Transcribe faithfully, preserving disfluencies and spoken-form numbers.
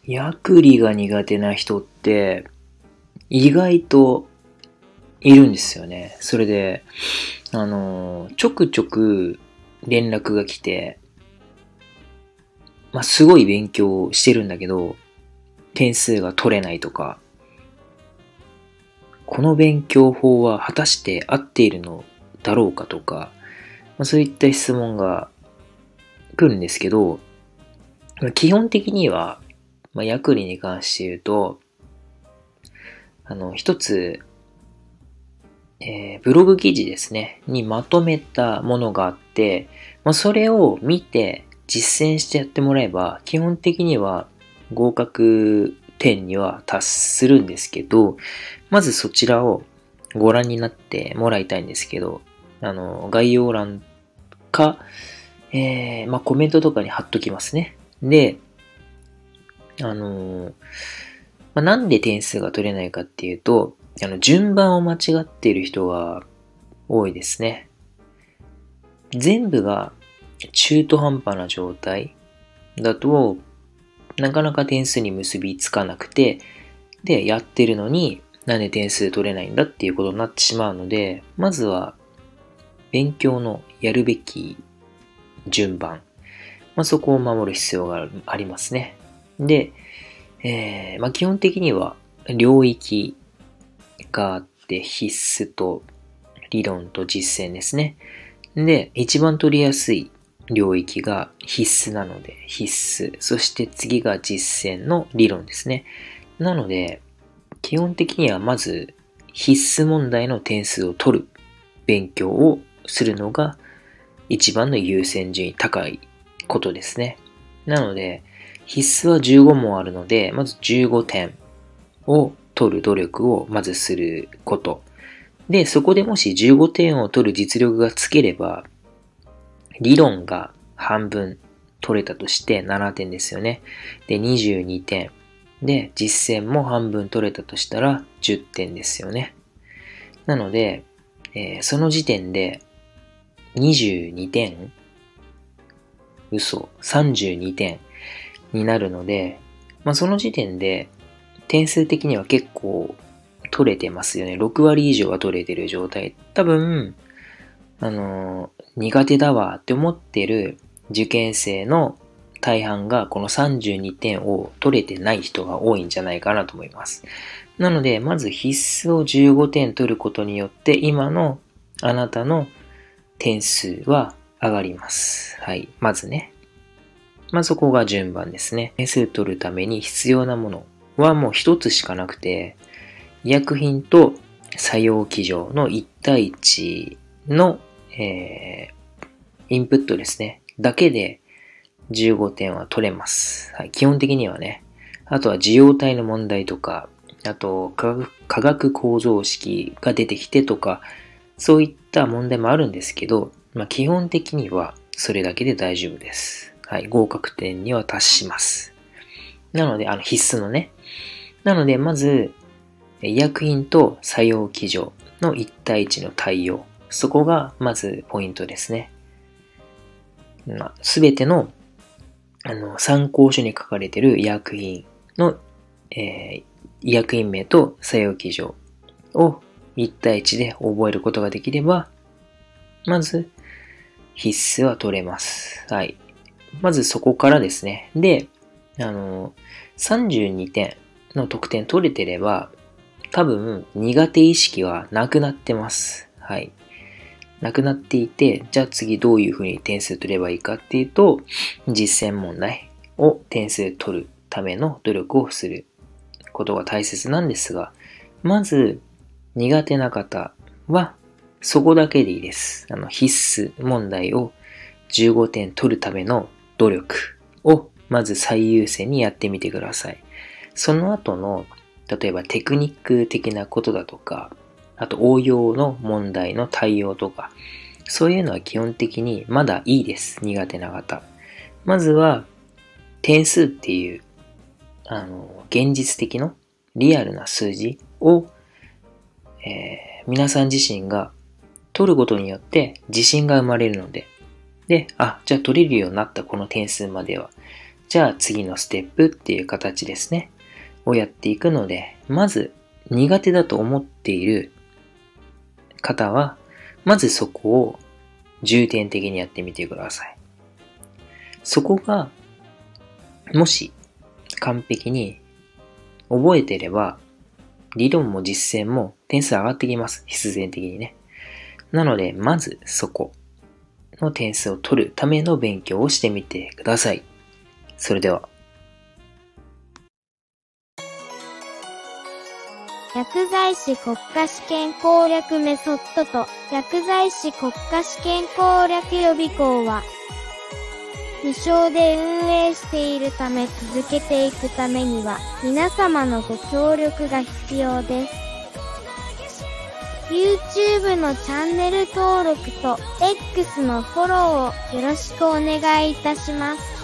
ヤクリが苦手な人って意外といるんですよね。それで、あの、ちょくちょく連絡が来て、まあ、すごい勉強してるんだけど、点数が取れないとか、この勉強法は果たして合っているのだろうかとか、まあ、そういった質問が来るんですけど、基本的には、まあ、ヤクリに関して言うと、あの、一つ、えー、ブログ記事ですね、にまとめたものがあって、まあ、それを見て実践してやってもらえば、基本的には合格点には達するんですけど、まずそちらをご覧になってもらいたいんですけど、あの、概要欄か、えー、まあ、コメントとかに貼っときますね。で、あのーまあ、なんで点数が取れないかっていうと、あの、順番を間違っている人が多いですね。全部が中途半端な状態だと、なかなか点数に結びつかなくて、で、やってるのになんで点数取れないんだっていうことになってしまうので、まずは勉強のやるべき順番、まあ、そこを守る必要がありますね。で、えーまあ、基本的には領域があって必須と理論と実践ですね。で、一番取りやすい領域が必須なので必須。そして次が実践の理論ですね。なので、基本的にはまず必須問題の点数を取る勉強をするのが一番の優先順位高いことですね。なので、必須はじゅうご問あるので、まずじゅうごてんを取る努力をまずすること。で、そこでもしじゅうごてんを取る実力がつければ、理論が半分取れたとしてななてんですよね。で、にじゅうにてん。で、実践も半分取れたとしたらじゅってんですよね。なので、えー、その時点でにじゅうにてん、嘘、さんじゅうにてんになるので、まあ、その時点で点数的には結構取れてますよね。ろくわり以上は取れてる状態。多分、あのー、苦手だわって思ってる受験生の大半がこのさんじゅうにてんを取れてない人が多いんじゃないかなと思います。なので、まず必須をじゅうごてん取ることによって、今のあなたの点数は上がります。はい。まずね。まあ、そこが順番ですね。点数取るために必要なものはもう一つしかなくて、医薬品と作用基準のいち対いちの、えー、インプットですね。だけでじゅうごてんは取れます。はい。基本的にはね。あとは受容体の問題とか、あと化学、化学構造式が出てきてとか、そういった問題もあるんですけど、まあ、基本的にはそれだけで大丈夫です。はい、合格点には達します。なので、あの必須のね。なので、まず、医薬品と作用基準のいち対いちの対応。そこがまずポイントですね。すべての、あの参考書に書かれている医薬品の、えー、医薬品名と作用基準をいち対いちで覚えることができれば、まず必須は取れます。はい。まずそこからですね。で、あの、さんじゅうにてんの得点取れてれば、多分苦手意識はなくなってます。はい。なくなっていて、じゃあ次どういうふうに点数取ればいいかっていうと、実践問題を点数取るための努力をすることが大切なんですが、まず苦手な方はそこだけでいいです。あの必須問題をじゅうごてん取るための努力をまず最優先にやってみてください。その後の例えばテクニック的なことだとか、あと応用の問題の対応とか、そういうのは基本的にまだいいです。苦手な方。まずは点数っていうあの現実的のリアルな数字を、えー、皆さん自身が取ることによって自信が生まれるので、で、あ、じゃあ取れるようになったこの点数までは。 じゃあ次のステップっていう形ですね。をやっていくので、まず苦手だと思っている方は、まずそこを重点的にやってみてください。そこが、もし完璧に覚えてれば、理論も実践も点数上がってきます。必然的にね。なので、まずそこの点数を取るための勉強をしてみてください。それでは。 薬剤師国家試験攻略メソッドと薬剤師国家試験攻略予備校は無償で運営しているため続けていくためには皆様のご協力が必要です。YouTube のチャンネル登録と X のフォローをよろしくお願いいたします。